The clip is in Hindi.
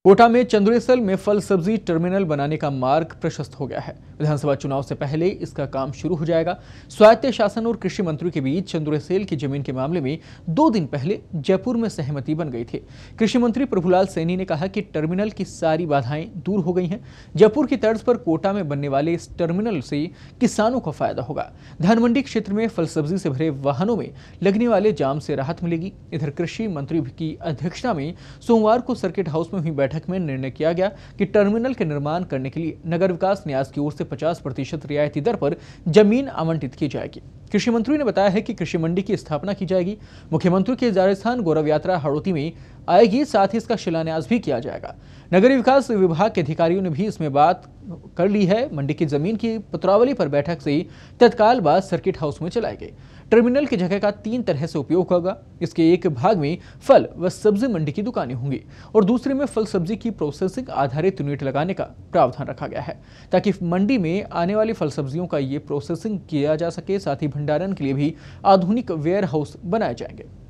कोटा में चंद्रेसल में फल सब्जी टर्मिनल बनाने का मार्ग प्रशस्त हो गया है। विधानसभा चुनाव से पहले इसका काम शुरू हो जाएगा। स्वायत्त शासन और कृषि मंत्री के बीच चंद्रेसल की जमीन के मामले में 2 दिन पहले जयपुर में सहमति बन गई थी। कृषि मंत्री प्रभुलाल सैनी ने कहा कि टर्मिनल की सारी बाधाएं दूर हो गई हैं। जयपुर की तर्ज पर कोटा में बनने वाले इस टर्मिनल से किसानों को फायदा होगा। धान मंडी क्षेत्र में फल सब्जी से भरे वाहनों में लगने वाले जाम से राहत मिलेगी। इधर कृषि मंत्री की अध्यक्षता में सोमवार को सर्किट हाउस में हुई बैठक में निर्णय किया गया कि टर्मिनल के निर्माण करने के लिए नगर विकास न्यास की ओर से 50% रियायती दर पर जमीन आवंटित की जाएगी। कृषि मंत्री ने बताया है कि कृषि मंडी की स्थापना की जाएगी। मुख्यमंत्री की राजस्थान गौरव यात्रा हड़ौती में आएगी, साथ ही इसका शिलान्यास भी किया जाएगा। नगरीय विकास विभाग के अधिकारियों ने भी इसमें बात कर ली है। मंडी की जमीन की पत्रावली पर बैठक से तत्काल बाद सर्किट हाउस में चलाई गई। टर्मिनल की जगह का 3 तरह से उपयोग होगा। इसके एक भाग में फल व सब्जी मंडी की दुकानें होंगी और दूसरे में फल सब्जी की प्रोसेसिंग आधारित यूनिट लगाने का प्रावधान रखा गया है, ताकि मंडी में आने वाली फल सब्जियों का ये प्रोसेसिंग किया जा सके। साथ ही भंडारण के लिए भी आधुनिक वेयर हाउस बनाए जाएंगे।